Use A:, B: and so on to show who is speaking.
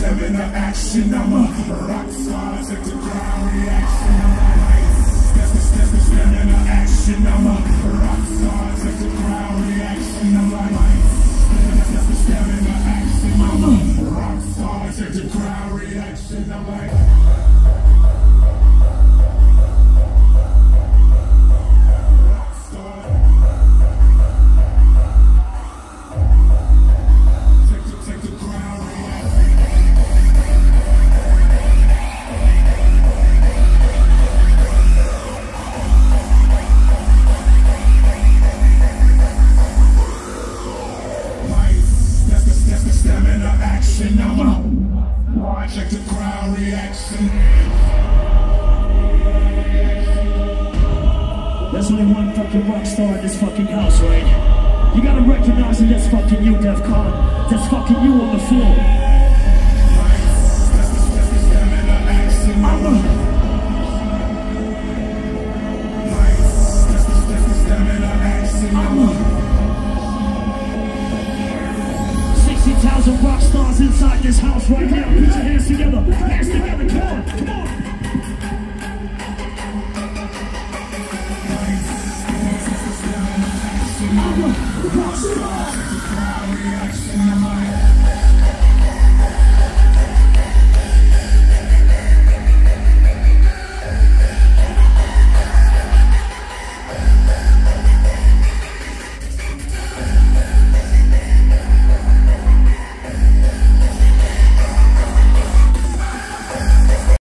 A: stamina action. I'm a rock star, check the crowd reaction. I'm a that's the stamina action. I'm a rock star, check the crowd reaction. I'm like that's the stamina action. I'm a rock star, check the crowd reaction. I'm like check the crowd reaction.
B: There's only one fucking rock star in this fucking house, right? You gotta recognize that that's fucking you, Def Con. That's fucking you on the floor. Rock stars inside this house right now. Put your hands together. Hands together. Come on. Come on. I'm a rock star.